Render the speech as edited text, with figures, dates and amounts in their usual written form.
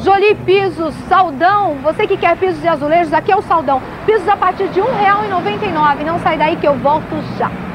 Jolie Pisos, Saldão, você que quer pisos e azulejos, aqui é o Saldão. Pisos a partir de R$ 1,99. Não sai daí que eu volto já.